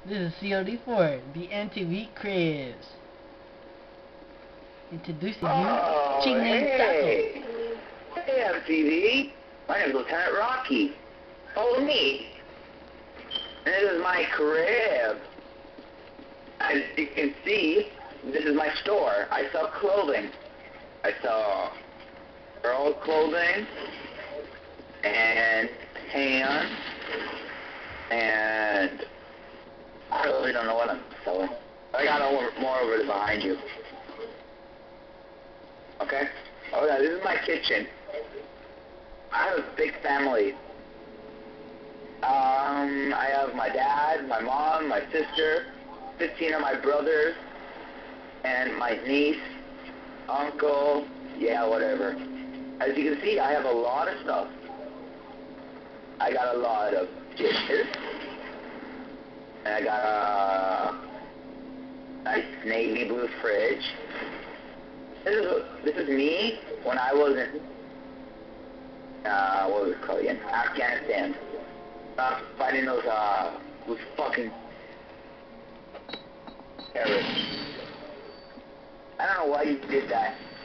This is COD4, the MTV Cribs. Introducing you, Chick named Hey! Hey, MTV. My name is Lieutenant Rocky. Follow me. This is my crib. As you can see, this is my store. I sell clothing. I sell girl clothing and pants and I really don't know what I'm selling. I got more over behind you. Okay? Oh yeah, this is my kitchen. I have a big family. I have my dad, my mom, my sister, 15 of my brothers, and my niece, uncle, yeah, whatever. As you can see, I have a lot of stuff. I got a lot of dishes. And I got a nice navy blue fridge. This is me when I was in, what was it called again? Afghanistan. Fighting those fucking terrorists. I don't know why you did that.